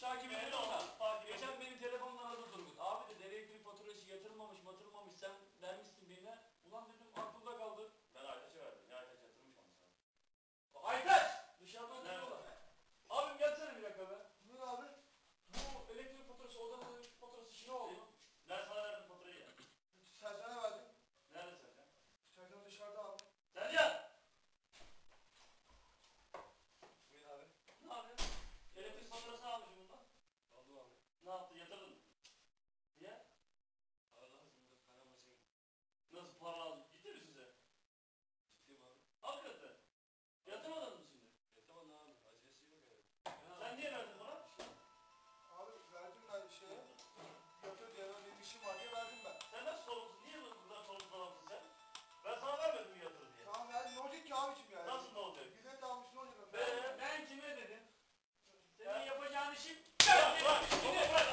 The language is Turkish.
takip ediyorum da. Geçen benim telefondan aradı Turgut. Abi dedi elektrik faturası yatırılmamış sen vermişsin birine. Ulan dedim aklımda kaldı. Ben Aytaç'a verdim. Ya Aytaç yatırmış onu sana. Aytaç! Dışarıda oturuyorlar. Abim gelsene bir dakika be. Buyur abi. Bu elektrik faturası, odanın elektrik faturası işi ne oldu? Ben sana verdim faturayı ya. Sercan'a verdim. Nerede Sercan? Sercan dışarıda abi. Sercan! Buyur abi. Ne yapıyorsun? Elektrik faturasını almışım bundan. Aldım abi. Ne yaptın? Yatırdın mı? Niye? Aralar şimdi karaması gitti. Nasıl para aldın? Ciddi misin sen? Ciddiyim abi. Hakikaten. Yatırmadın mı şimdi? Yatamadım abi. Acelesi yok yani. Sen niye verdin bana? Abi verdim ben şeye. Yatır diye bir işim var diye verdim ben. Sen nasıl sorumlusun? Niye buradan sorumsuz adamsın sen? Ben sana vermedim mi yatır diye. Tamam verdim. Ne olacak ki abicim yani? Nasıl ne olacak? Bilet almış ne olacak? Ben kime dedim? Senin yapacağın işi Bırak! Bırak!